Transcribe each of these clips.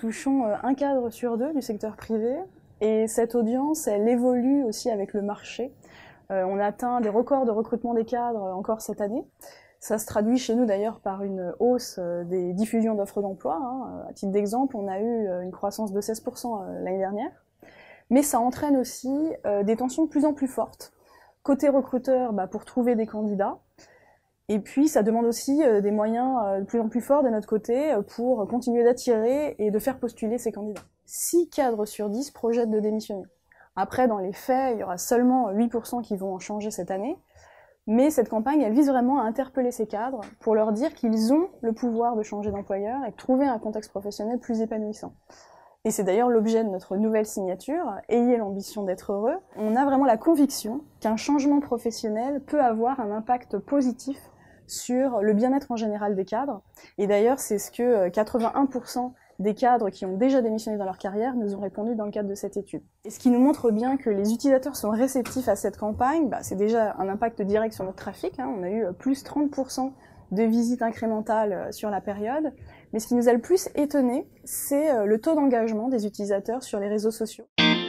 touchons un cadre sur deux du secteur privé et cette audience, elle évolue aussi avec le marché. On atteint des records de recrutement des cadres encore cette année. Ça se traduit chez nous d'ailleurs par une hausse des diffusions d'offres d'emploi. À titre d'exemple, on a eu une croissance de 16% l'année dernière. Mais ça entraîne aussi des tensions de plus en plus fortes. Côté recruteur, pour trouver des candidats. Et puis ça demande aussi des moyens de plus en plus forts de notre côté pour continuer d'attirer et de faire postuler ces candidats. 6 cadres sur 10 projettent de démissionner. Après, dans les faits, il y aura seulement 8% qui vont en changer cette année. Mais cette campagne, elle vise vraiment à interpeller ces cadres pour leur dire qu'ils ont le pouvoir de changer d'employeur et de trouver un contexte professionnel plus épanouissant. Et c'est d'ailleurs l'objet de notre nouvelle signature, « Ayez l'ambition d'être heureux ». On a vraiment la conviction qu'un changement professionnel peut avoir un impact positif sur le bien-être en général des cadres. Et d'ailleurs, c'est ce que 81% des cadres qui ont déjà démissionné dans leur carrière nous ont répondu dans le cadre de cette étude. Et ce qui nous montre bien que les utilisateurs sont réceptifs à cette campagne, c'est déjà un impact direct sur notre trafic. On a eu plus 30% de visites incrémentales sur la période. Mais ce qui nous a le plus étonné, c'est le taux d'engagement des utilisateurs sur les réseaux sociaux.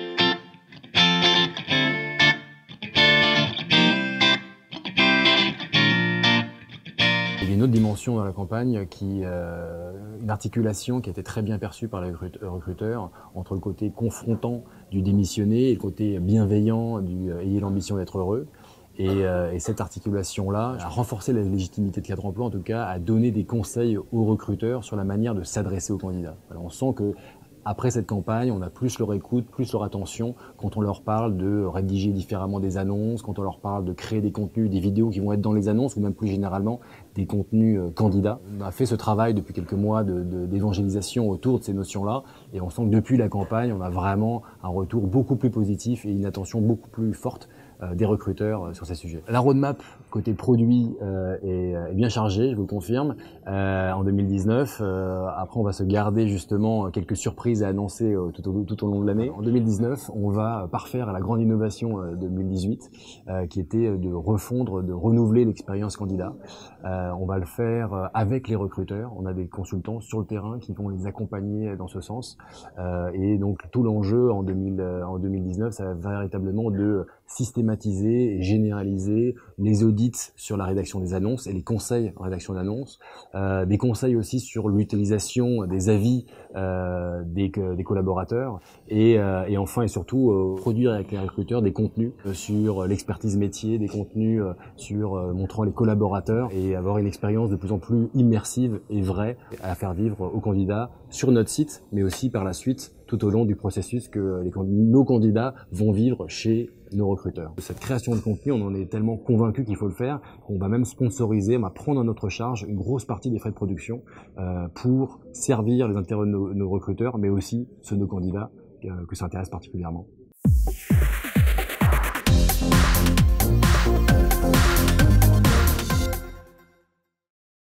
Il y a une autre dimension dans la campagne, une articulation qui a été très bien perçue par les recruteurs entre le côté confrontant du démissionné et le côté bienveillant du « ayez l'ambition d'être heureux ». Et cette articulation-là a renforcé la légitimité de Cadre Emploi, en tout cas, à donner des conseils aux recruteurs sur la manière de s'adresser aux candidats. Alors on sent que après cette campagne, on a plus leur écoute, plus leur attention quand on leur parle de rédiger différemment des annonces, quand on leur parle de créer des contenus, des vidéos qui vont être dans les annonces ou même plus généralement des contenus candidats. On a fait ce travail depuis quelques mois d'évangélisation autour de ces notions-là et on sent que depuis la campagne, on a vraiment un retour beaucoup plus positif et une attention beaucoup plus forte des recruteurs sur ces sujets. La roadmap côté produit est bien chargée, je vous le confirme, en 2019. Après, on va se garder justement quelques surprises à annoncer tout au long de l'année. En 2019, on va parfaire la grande innovation 2018, qui était de refondre, de renouveler l'expérience candidat. On va le faire avec les recruteurs. On a des consultants sur le terrain qui vont les accompagner dans ce sens. Et donc, tout l'enjeu en 2019, ça va véritablement de systématiser et généraliser les audits sur la rédaction des annonces et les conseils en rédaction d'annonces, des conseils aussi sur l'utilisation des avis des collaborateurs et enfin et surtout produire avec les recruteurs des contenus sur l'expertise métier, des contenus sur montrant les collaborateurs et avoir une expérience de plus en plus immersive et vraie à faire vivre aux candidats sur notre site, mais aussi par la suite tout au long du processus que nos candidats vont vivre chez nos recruteurs. Cette création de contenu, on en est tellement convaincu qu'il faut le faire, qu'on va même sponsoriser, on va prendre à notre charge une grosse partie des frais de production pour servir les intérêts de nos recruteurs, mais aussi ceux de nos candidats que ça intéresse particulièrement.